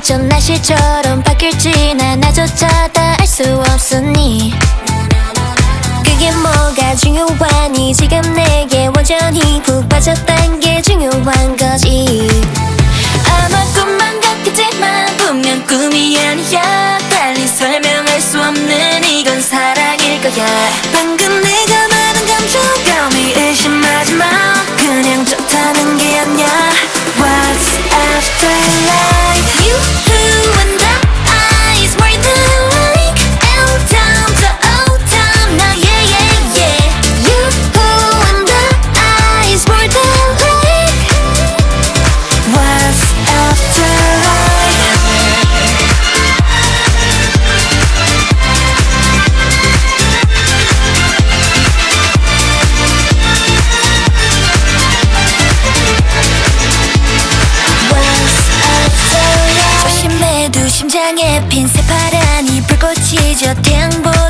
어쩜 날씨처럼 바뀔지 나조차 다 알 수 없으니 그게 뭐가 중요하니 지금 내게 완전히 푹 빠졌단 게 중요한 거지 아마 꿈만 같겠지만 분명 꿈이 아니야 달리 설명할 수 없는 이건 사랑일 거야 방금 내가 말한 감정감이 의심하지 마 그냥 좋다는 게 아니야 What's after life You who and I is more than like L-town to O-town now yeah yeah yeah You who and I is more than like What's after life 조심해도 심장에 핀 새파란이 불꽃이죠 태양보다